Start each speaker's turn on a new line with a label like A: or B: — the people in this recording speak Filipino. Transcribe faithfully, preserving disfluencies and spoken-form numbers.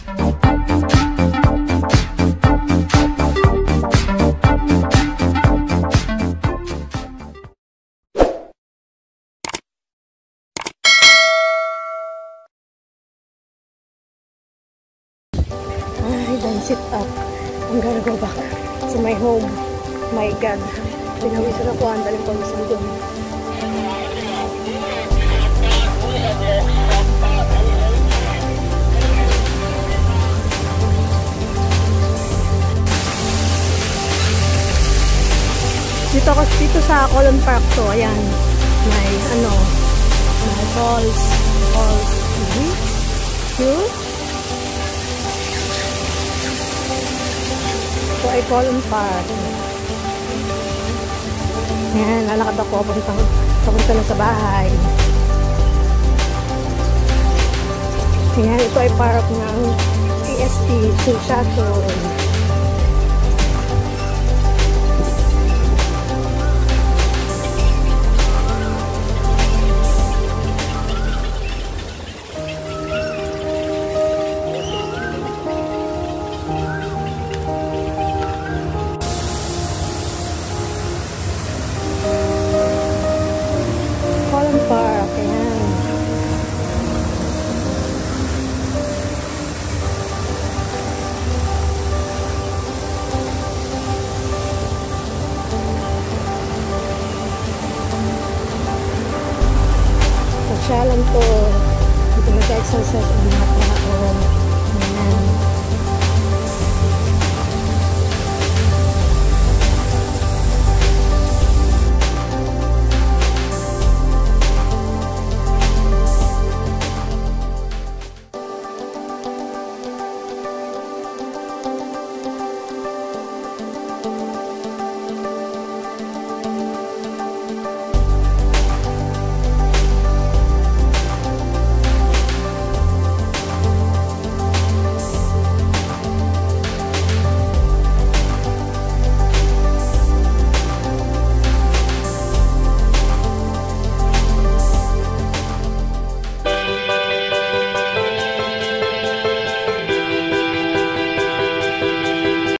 A: Don't sit up. I'm gonna go back to my home. My God. Pinawisan ako. Ang daling pawisan doon. Dito ako dito sa Colon Park to. Ayan. May ano. May falls. Falls. Mm-hmm. Cute. Ito ay Colon Park. Ayan, lalakad ako papunta, papunta na sa bahay. Ayan, ito ay park ng T S T, Tsui Shuttle. Park, ayan. Pasyalan to. Dito mag-exercise ang